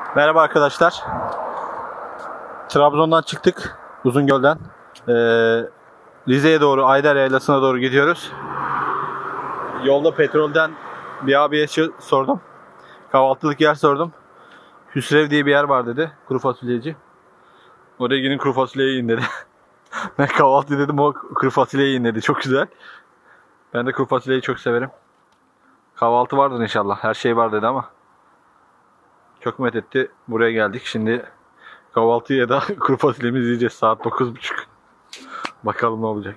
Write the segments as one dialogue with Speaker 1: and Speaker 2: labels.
Speaker 1: Merhaba arkadaşlar. Trabzon'dan çıktık. Uzungöl'den. Rize'ye doğru, Ayder Yaylası'na doğru gidiyoruz. Yolda petrolden bir abiye sordum. Kahvaltılık yer sordum. Hüsrev diye bir yer var dedi. Kuru fasulyeci. Oraya gidin kuru fasulyeyi yiyin dedi. Ben kahvaltı dedim, o kuru fasulyeyi yiyin dedi. Çok güzel. Ben de kuru fasulyeyi çok severim. Kahvaltı vardır inşallah. Her şey var dedi ama. Çok methetti. Buraya geldik. Şimdi kahvaltıya da kuru fasulyemizi yiyeceğiz. Saat 9.30. Bakalım ne olacak.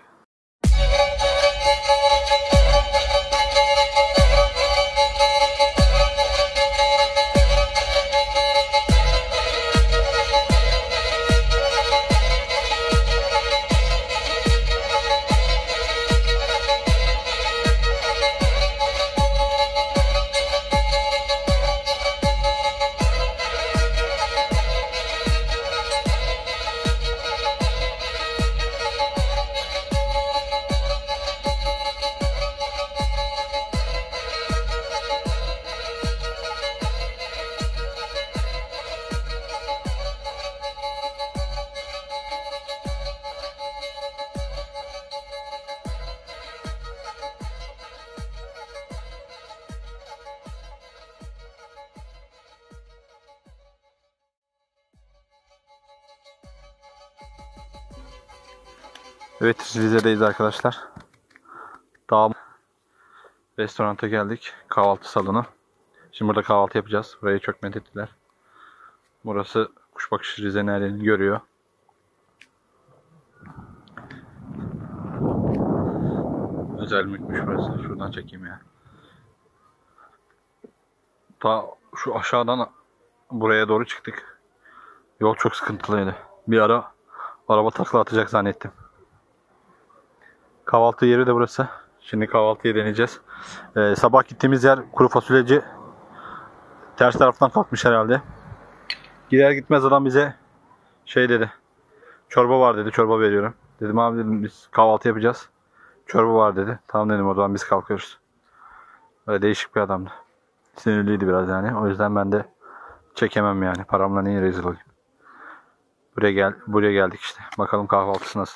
Speaker 1: Evet, Rize'deyiz arkadaşlar. Dağ restoranta geldik. Kahvaltı salonu. Şimdi burada kahvaltı yapacağız. Burayı çok methettiler. Burası kuş bakışı, Rize'nin her yerini görüyor. Özel mülkmüş burası. Şuradan çekeyim ya. Ta şu aşağıdan buraya doğru çıktık. Yol çok sıkıntılıydı. Bir ara araba takla atacak zannettim. Kahvaltı yeri de burası. Şimdi kahvaltıyı deneyeceğiz. Sabah gittiğimiz yer kuru fasulyeci. Ters taraftan kalkmış herhalde. Gider gitmez adam bize şey dedi. Çorba var dedi. Çorba veriyorum. Dedim abi, dedim biz kahvaltı yapacağız. Çorba var dedi. Tamam dedim, o zaman biz kalkıyoruz. Böyle değişik bir adamdı. Sinirliydi biraz yani. O yüzden ben de çekemem yani. Paramla niye rezil olayım. Buraya geldik işte. Bakalım kahvaltısı nasıl.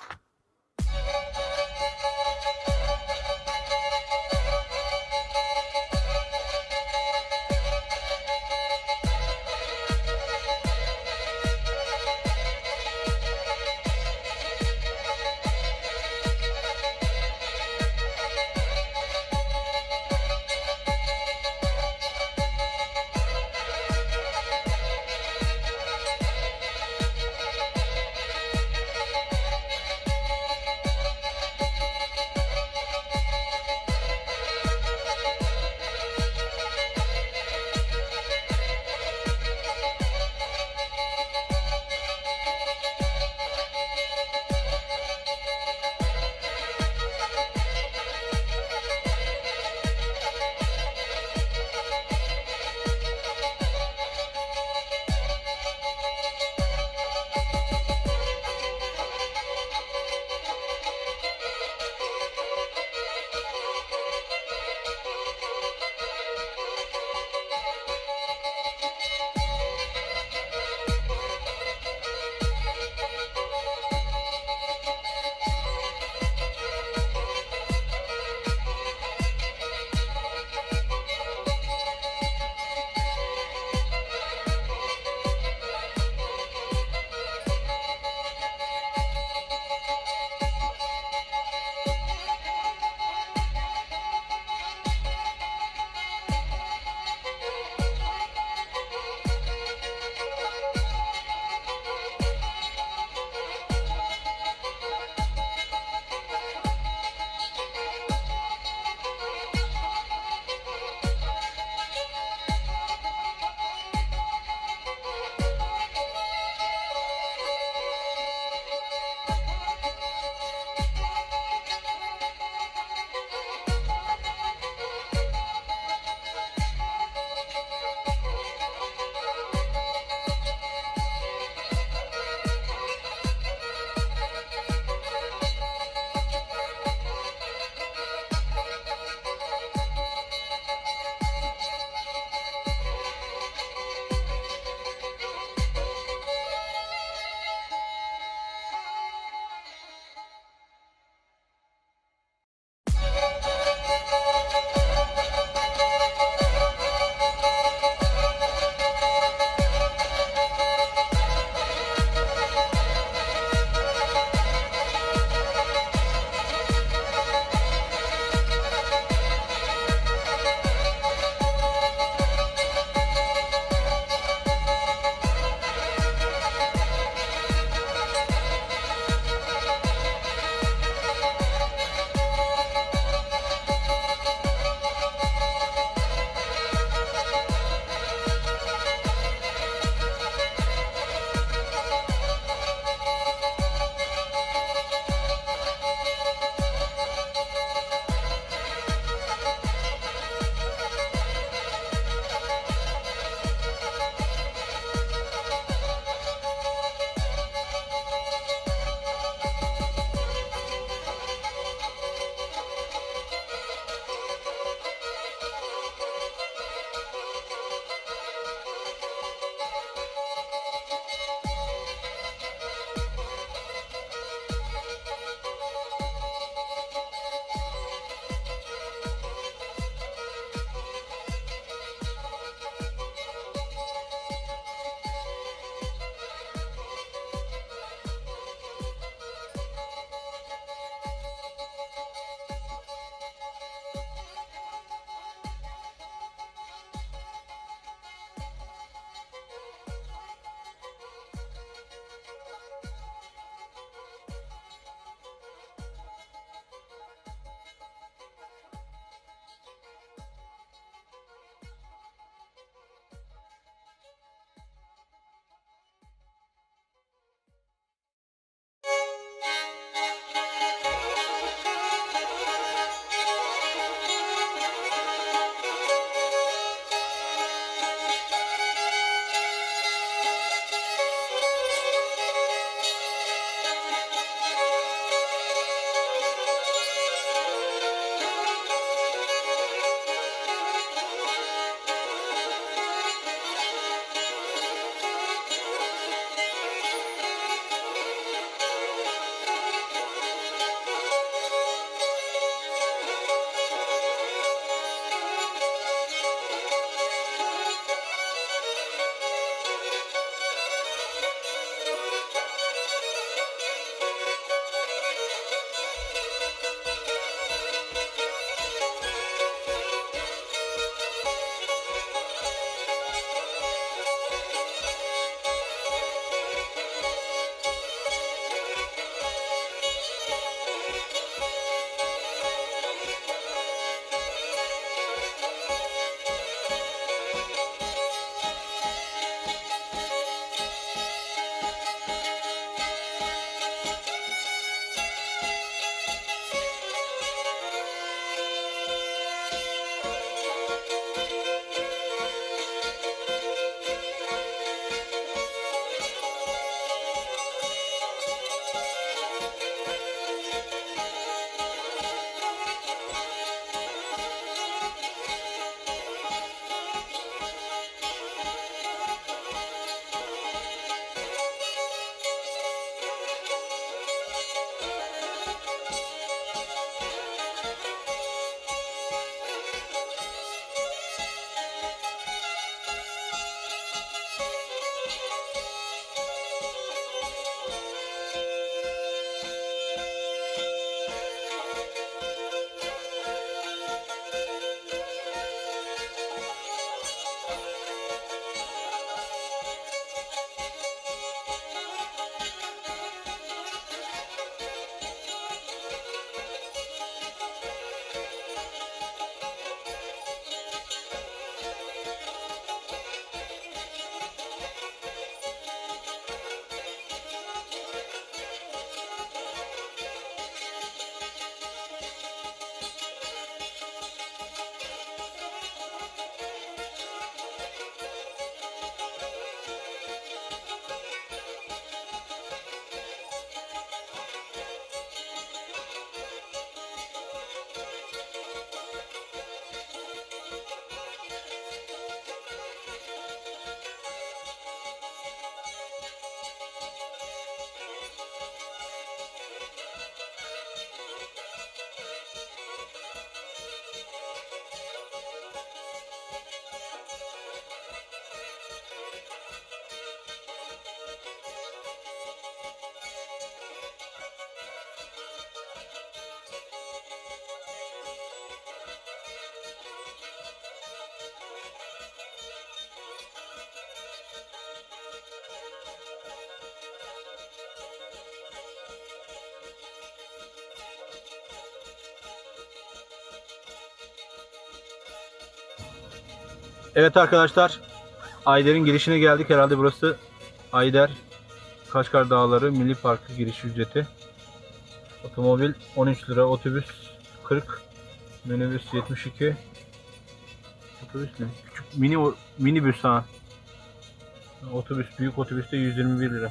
Speaker 1: Evet arkadaşlar, Ayder'in girişine geldik. Herhalde burası Ayder Kaşgar Dağları Milli Parkı giriş ücreti. Otomobil 13 lira, otobüs 40, minibüs 72. Otobüs ne? Küçük minibüs ha. Otobüs, büyük otobüste 121 lira.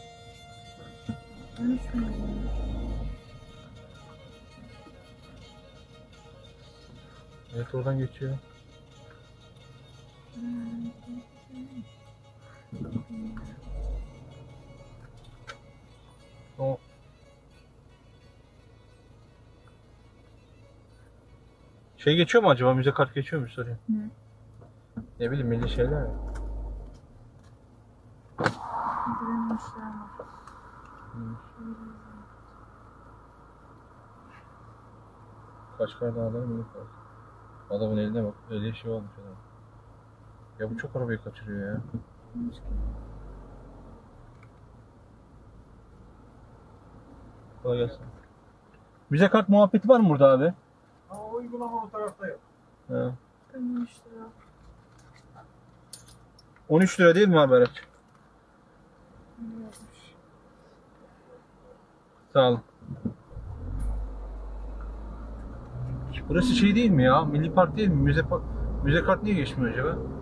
Speaker 2: 13 milyon.
Speaker 1: Evet, oradan geçiyor. O şey geçiyor mu acaba? Müze kart geçiyor mu soruyor.
Speaker 2: Ne?
Speaker 1: Ne bileyim, milli şeyler ya.
Speaker 2: İndirilmişler var.
Speaker 1: Kaşgar Dağları Milli Parkı. Adamın eline bak. Eli şey olmuş adam. Ya bu çok arabayı kaçırıyor ya.
Speaker 2: Neymiş ki?
Speaker 1: Kolay gelsin. Müze kart muhabbeti var mı burada abi?
Speaker 3: Ama o uygulama o tarafta yok.
Speaker 1: He.
Speaker 2: 13 lira.
Speaker 1: 13 lira değil mi abi araç?
Speaker 2: Ne yazmış?
Speaker 1: Sağ olun. Burası şey değil mi ya? Milli Park değil mi? Müze kart niye geçmiyor acaba?